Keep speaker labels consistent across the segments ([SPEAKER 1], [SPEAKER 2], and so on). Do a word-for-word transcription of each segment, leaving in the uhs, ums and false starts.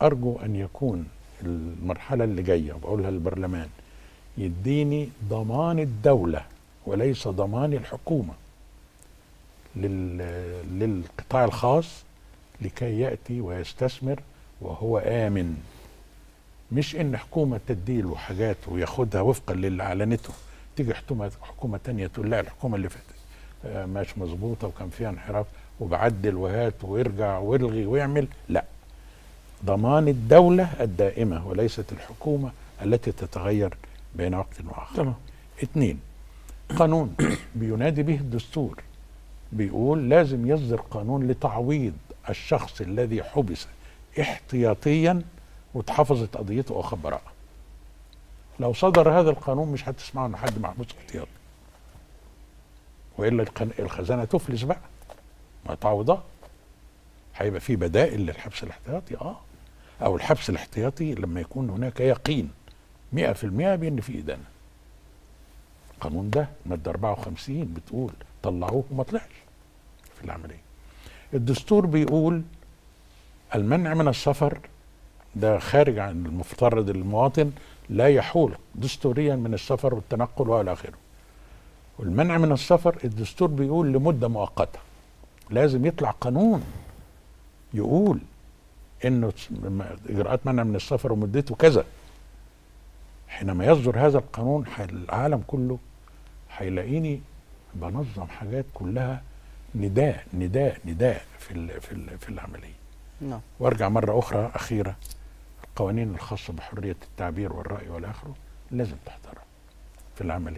[SPEAKER 1] أرجو أن يكون المرحلة اللي جاية وبقولها للبرلمان يديني ضمان الدولة وليس ضمان الحكومة للقطاع الخاص لكي يأتي ويستثمر وهو آمن، مش إن حكومة تديله حاجات وياخدها وفقا للي أعلنته، تيجي حكومة حكومة تانية تقول لا الحكومة اللي فاتت آه مش مظبوطة وكان فيها انحراف وبعدل وهات ويرجع ويلغي ويعمل. لا، ضمان الدولة الدائمة وليست الحكومة التي تتغير بين وقت وآخر.
[SPEAKER 2] تمام.
[SPEAKER 1] اثنين، قانون بينادي به الدستور بيقول لازم يصدر قانون لتعويض الشخص الذي حبس احتياطيا واتحفظت قضيته او خبراءه. لو صدر هذا القانون مش هتسمعوا ان حد محبوس احتياطي، والا الخزانه تفلس بقى، ما تعوضها. هيبقى في بدائل للحبس الاحتياطي اه او الحبس الاحتياطي لما يكون هناك يقين مئة في المئة بان في ادانه. القانون ده الماده أربعة وخمسين بتقول طلعوه وما طلعش في العمليه. الدستور بيقول المنع من السفر ده خارج عن المفترض، المواطن لا يحول دستوريا من السفر والتنقل والى اخره. والمنع من السفر الدستور بيقول لمده مؤقته، لازم يطلع قانون يقول انه اجراءات منع من السفر ومدته كذا. حينما يصدر هذا القانون العالم كله هيلاقيني بنظم حاجات كلها نداء نداء نداء في ال في ال في العمليه.
[SPEAKER 2] نعم.
[SPEAKER 1] وارجع مره اخرى اخيره، القوانين الخاصه بحريه التعبير والراي والى اخره لازم تحترم في العمليه.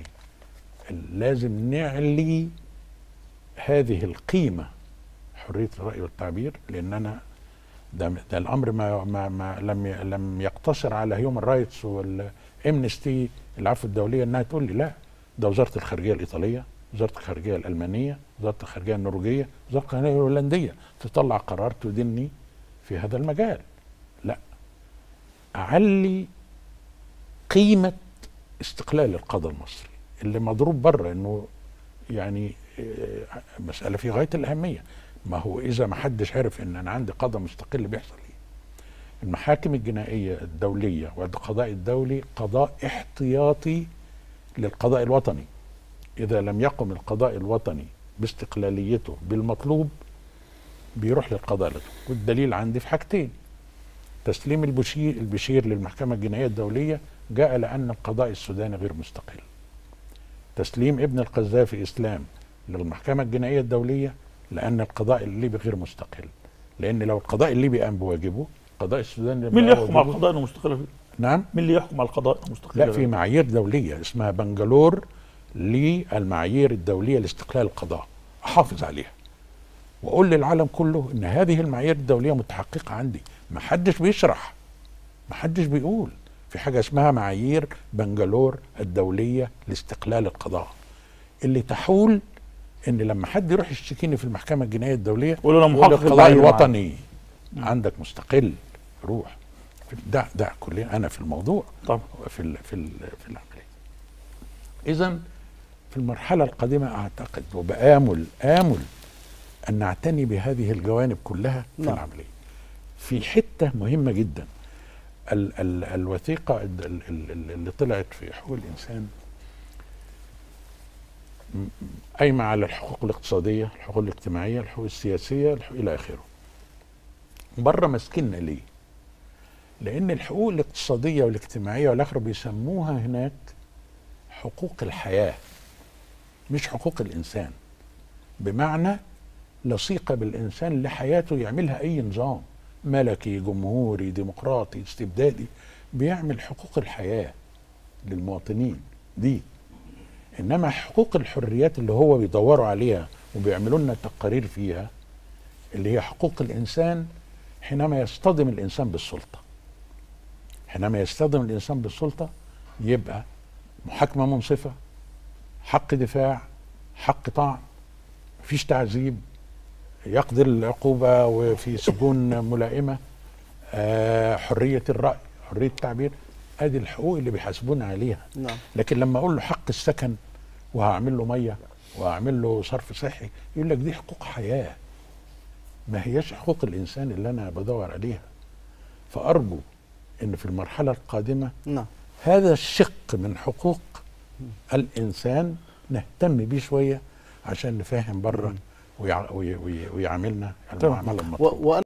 [SPEAKER 1] لازم نعلي هذه القيمه، حريه الراي والتعبير، لان انا ده, ده الامر ما, ما, ما لم لم يقتصر على هيومن رايتس والامنستي العفو الدوليه انها تقول لي لا، ده وزاره الخارجيه الايطاليه، وزاره الخارجيه الالمانيه، وزاره الخارجيه النرويجيه، وزاره الخارجيه الهولنديه تطلع قرار تدني في هذا المجال. لا، اعلي قيمه استقلال القضاء المصري اللي مضروب بره انه يعني مساله في غايه الاهميه. ما هو اذا ما حدش عرف ان انا عندي قضاء مستقل بيحصل ايه؟ المحاكم الجنائيه الدوليه والقضاء الدولي قضاء احتياطي للقضاء الوطني. اذا لم يقم القضاء الوطني باستقلاليته بالمطلوب بيروح للقضاء الوطني. والدليل عندي في حاجتين: تسليم البشير البشير للمحكمه الجنائيه الدوليه جاء لان القضاء السوداني غير مستقل. تسليم ابن القذافي اسلام للمحكمه الجنائيه الدوليه لان القضاء الليبي غير مستقل. لان لو القضاء الليبي قام بواجبه القضاء السوداني
[SPEAKER 2] مين اللي يحكم على القضاء انه مستقل فيه؟
[SPEAKER 1] نعم؟
[SPEAKER 2] مين اللي يحكم على القضاء انه مستقل؟
[SPEAKER 1] لا، في معايير دوليه اسمها بنجلور للمعايير الدوليه لاستقلال القضاء، احافظ عليها واقول للعالم كله ان هذه المعايير الدوليه متحققه عندي. ما حدش بيشرح، ما حدش بيقول في حاجه اسمها معايير بنجلور الدوليه لاستقلال القضاء اللي تحول ان لما حد يروح يشتكيني في المحكمه الجنائيه الدوليه
[SPEAKER 2] يقول له محقق
[SPEAKER 1] القضاء الوطني عندك مستقل، روح. ده ده كلنا انا في الموضوع
[SPEAKER 2] طبعا
[SPEAKER 1] في ال في ال في العمليه. اذا في المرحله القادمه اعتقد وبآمل آمل ان نعتني بهذه الجوانب كلها في
[SPEAKER 2] نعم.
[SPEAKER 1] العمليه. في حته مهمه جدا، ال ال الوثيقه ال ال اللي طلعت في حقوق الانسان قايمه على الحقوق الاقتصاديه، الحقوق الاجتماعيه، الحقوق السياسيه، الحقوق الى اخره. بره ماسكيننا ليه؟ لان الحقوق الاقتصاديه والاجتماعيه والاخره بيسموها هناك حقوق الحياه مش حقوق الانسان، بمعنى لصيقه بالانسان لحياته يعملها اي نظام ملكي جمهوري ديمقراطي استبدادي بيعمل حقوق الحياه للمواطنين دي. انما حقوق الحريات اللي هو بيدوروا عليها وبيعملوا لنا تقارير فيها اللي هي حقوق الانسان حينما يصطدم الانسان بالسلطه. حينما يصطدم الانسان بالسلطه يبقى محاكمه منصفه، حق دفاع، حق طعن، مفيش تعذيب، يقضي العقوبه وفي سجون ملائمه، آه حريه الراي، حريه التعبير. ادي الحقوق اللي بيحاسبونا عليها.
[SPEAKER 2] نعم.
[SPEAKER 1] لكن لما اقول له حق السكن وهعمل له ميه وهعمل له صرف صحي يقول لك دي حقوق حياه، ما هياش حقوق الانسان اللي انا بدور عليها. فأرجو إن في المرحلة القادمة
[SPEAKER 3] نعم
[SPEAKER 1] هذا الشق من حقوق الإنسان نهتم بيه شوية عشان نفهم بره ويع... وي... وي... ويعاملنا المعاملة المطلوبة.